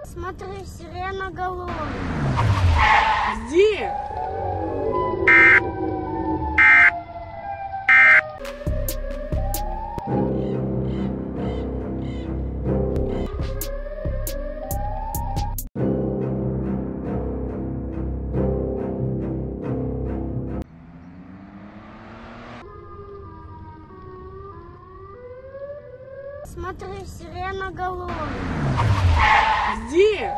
Смотри, сиреноголовый. Где? Смотри, сиреноголовый. Где?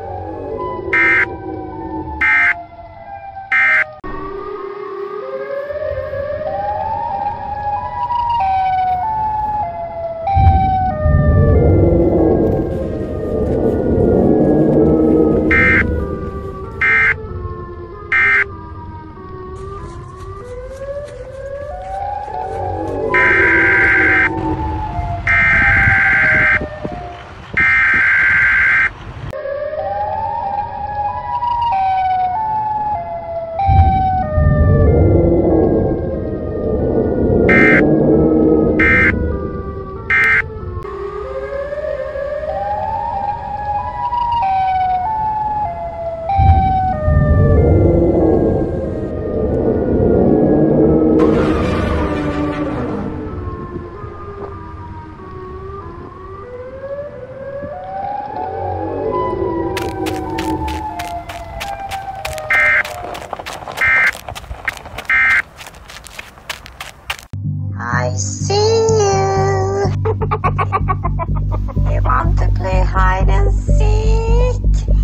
I see you. You want to play hide and seek?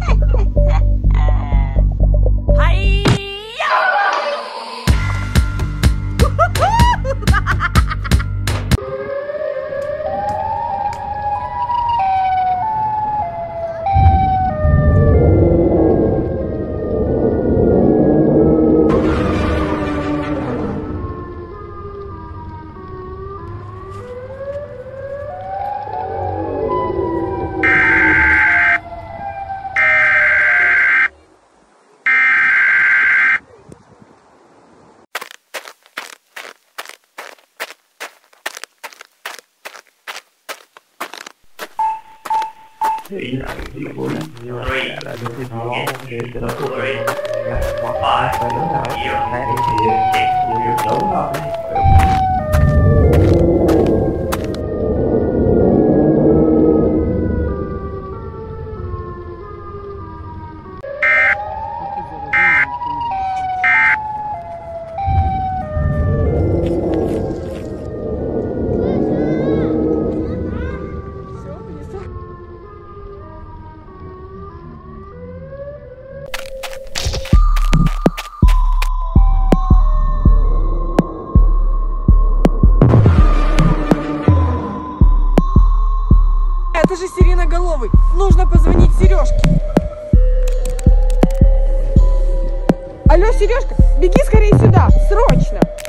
Thì là cái của nó như là được thì nó thì nó thuộc về phải đúng rồi này thì đúng rồi. Это же сиреноголовый. Нужно позвонить Сережке. Алло, Сережка, беги скорее сюда, срочно.